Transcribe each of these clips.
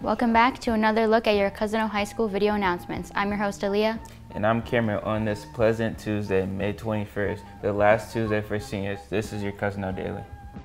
Welcome back to another look at your Cousino High School video announcements. I'm your host, Aaliyah. And I'm Cameron. On this pleasant Tuesday, May 21st, the last Tuesday for seniors, this is your Cousino Daily.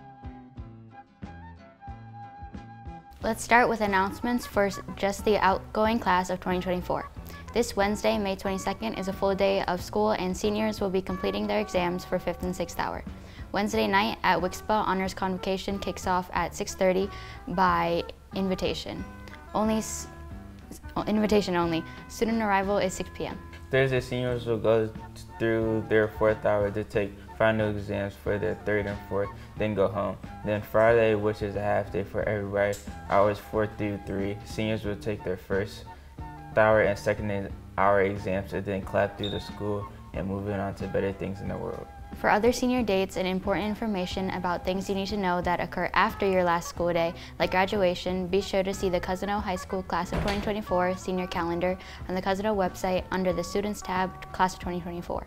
Let's start with announcements for just the outgoing class of 2024. This Wednesday, May 22nd, is a full day of school and seniors will be completing their exams for 5th and 6th hour. Wednesday night at WPHS Honors Convocation kicks off at 6:30 by invitation. Invitation only. Student arrival is 6 p.m. Thursday, seniors will go through their 4th hour to take final exams for their 3rd and 4th, then go home. Then Friday, which is a half day for everybody, hours 4 through 3, seniors will take their 1st hour and 2nd hour exams and then clap through the school and moving on to better things in the world. For other senior dates and important information about things you need to know that occur after your last school day, like graduation, be sure to see the Cousino High School Class of 2024 senior calendar on the Cousino website under the Students tab, Class of 2024.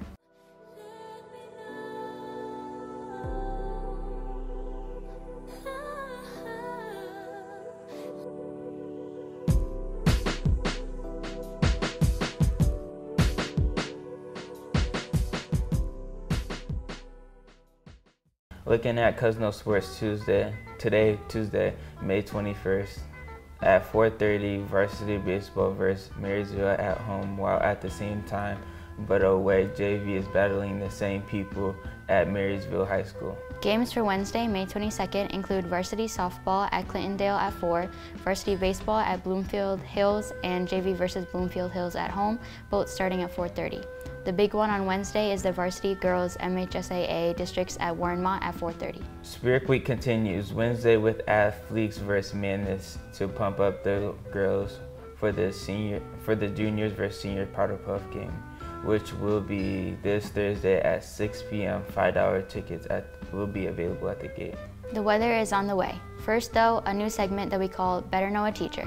Looking at Cousino Sports Tuesday, Tuesday, May 21st, at 4:30, varsity baseball versus Marysville at home, while at the same time, but away, JV is battling the same people at Marysville High School. Games for Wednesday, May 22nd include varsity softball at Clintondale at 4, varsity baseball at Bloomfield Hills, and JV versus Bloomfield Hills at home, both starting at 4:30. The big one on Wednesday is the varsity girls MHSAA districts at Warrenmont at 4:30. Spirit Week continues Wednesday with athletes versus Madness to pump up the girls for the juniors versus senior powder puff game, which will be this Thursday at 6 p.m. $5 tickets will be available at the gate. The weather is on the way. First though, a new segment that we call Better Know a Teacher.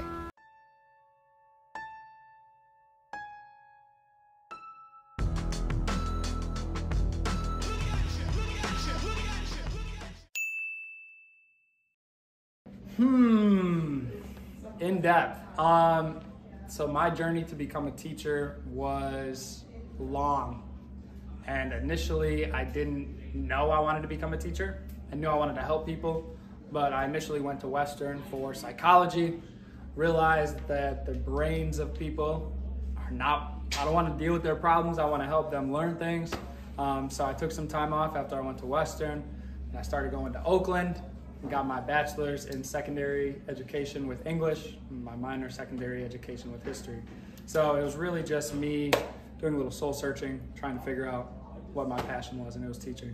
In depth. So my journey to become a teacher was long. And initially I didn't know I wanted to become a teacher. I knew I wanted to help people, but I initially went to Western for psychology, realized that the brains of people are not, I don't want to deal with their problems, I want to help them learn things. So I took some time off after I went to Western, and I started going to Oakland. Got my bachelor's in secondary education with English, my minor secondary education with history. So it was really just me doing a little soul searching, trying to figure out what my passion was, and it was teaching.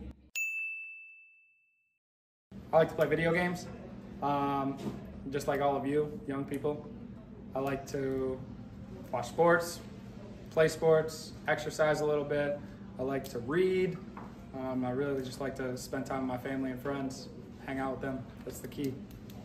I like to play video games, just like all of you, young people. I like to watch sports, play sports, exercise a little bit. I like to read. I really just like to spend time with my family and friends. Hang out with them, that's the key.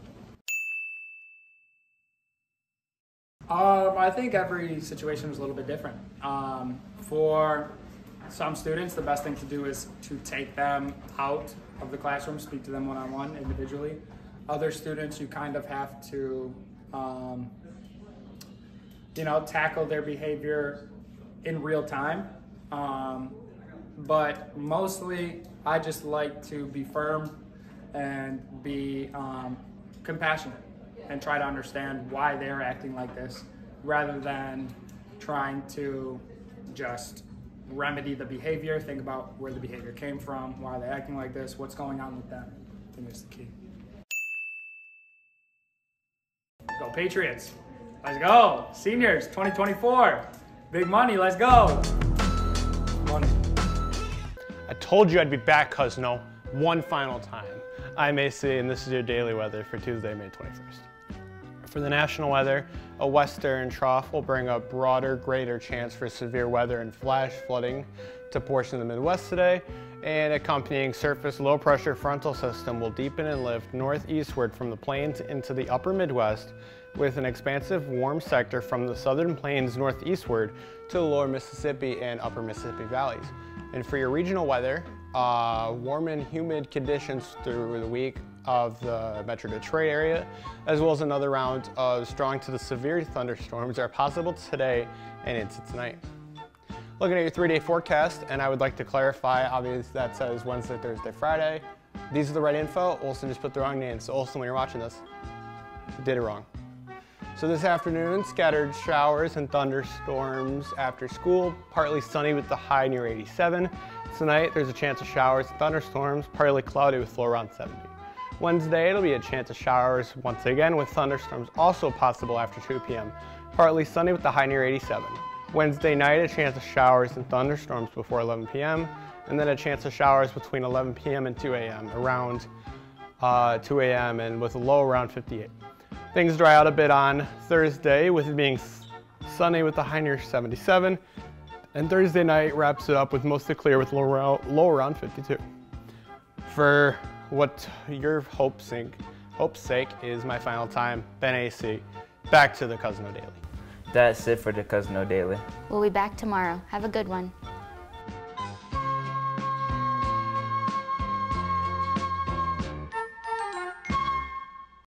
I think every situation is a little bit different. For some students, the best thing to do is to take them out of the classroom, speak to them one-on-one individually. Other students, you kind of have to, tackle their behavior in real time. But mostly, I just like to be firm and be compassionate and try to understand why they're acting like this rather than trying to just remedy the behavior. Think about where the behavior came from, why they're acting like this, what's going on with them. I think that's the key. Go Patriots. Let's go. Seniors 2024. Big money, let's go. Money. I told you I'd be back, Cousino, one final time. I'm AC, and this is your daily weather for Tuesday, May 21st. For the national weather, a western trough will bring a broader, greater chance for severe weather and flash flooding to portions of the Midwest today, and accompanying surface low-pressure frontal system will deepen and lift northeastward from the plains into the upper Midwest, with an expansive warm sector from the southern plains northeastward to the lower Mississippi and upper Mississippi valleys. And for your regional weather, warm and humid conditions through the week of the Metro Detroit area, as well as another round of strong to the severe thunderstorms are possible today and into tonight. Looking at your 3-day forecast, and I would like to clarify, obviously that says Wednesday, Thursday, Friday. These are the right info. Olson just put the wrong name. So Olson, when you're watching this, you did it wrong. So this afternoon, scattered showers and thunderstorms after school, partly sunny with the high near 87. Tonight, there's a chance of showers and thunderstorms, partly cloudy with low around 70. Wednesday, it'll be a chance of showers once again with thunderstorms also possible after 2 p.m. Partly sunny with the high near 87. Wednesday night, a chance of showers and thunderstorms before 11 p.m. and then a chance of showers between 11 p.m. and 2 a.m. around 2 a.m. and with a low around 58. Things dry out a bit on Thursday with it being sunny with the high near 77. And Thursday night wraps it up with mostly clear with low around 52. For what your hope's sake is my final time, Ben AC, back to the Cousino Daily. That's it for the Cousino Daily. We'll be back tomorrow. Have a good one.